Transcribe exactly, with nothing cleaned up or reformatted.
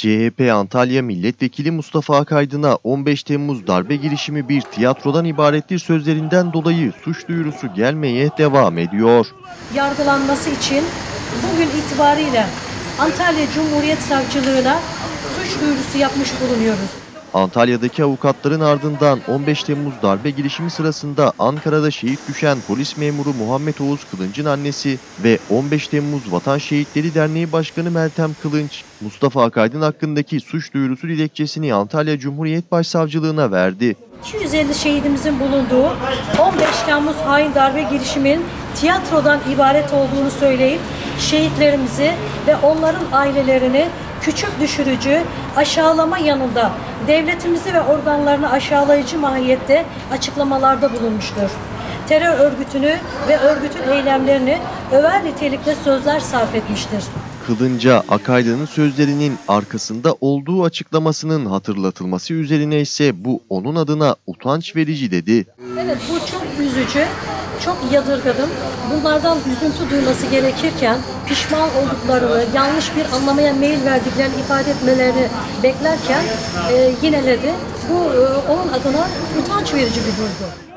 C H P Antalya Milletvekili Mustafa Akaydın'a on beş Temmuz darbe girişimi bir tiyatrodan ibarettir sözlerinden dolayı suç duyurusu gelmeye devam ediyor. Yargılanması için bugün itibariyle Antalya Cumhuriyet Savcılığına suç duyurusu yapmış bulunuyoruz. Antalya'daki avukatların ardından on beş Temmuz darbe girişimi sırasında Ankara'da şehit düşen polis memuru Muhammed Oğuz Kılınç'ın annesi ve on beş Temmuz Vatan Şehitleri Derneği Başkanı Meltem Kılınç, Mustafa Akaydın hakkındaki suç duyurusu dilekçesini Antalya Cumhuriyet Başsavcılığına verdi. iki yüz elli şehidimizin bulunduğu on beş Temmuz hain darbe girişiminin tiyatrodan ibaret olduğunu söyleyip şehitlerimizi ve onların ailelerini küçük düşürücü, aşağılama yanında devletimizi ve organlarını aşağılayıcı mahiyette açıklamalarda bulunmuştur. Terör örgütünü ve örgütün eylemlerini över nitelikte sözler sarf etmiştir. Kılınç'a Akaydın'ın sözlerinin arkasında olduğu açıklamasının hatırlatılması üzerine ise bu onun adına utanç verici dedi. Evet, bu çok üzücü, çok yadırgadım. Bunlardan üzüntü duyması gerekirken pişman olduklarını, yanlış bir anlamaya meyil verdiklerini ifade etmelerini beklerken e, yineledi. Bu e, onun adına utanç verici bir duygu.